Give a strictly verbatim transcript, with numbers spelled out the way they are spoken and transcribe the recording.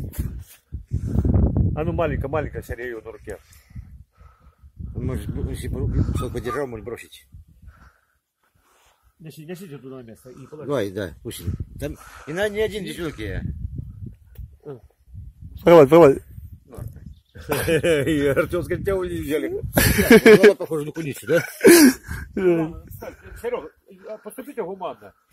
А ну маленькая, маленькая Сергею на руке. Может, если бы подержал, может бросить. Неси, несите туда на место и положи. Давай, да, пусть. Там и на не один десятки. Давай, давай. И Артем сказал, тебя взяли. Похоже на куницу, да? Серега, поступите гуманно.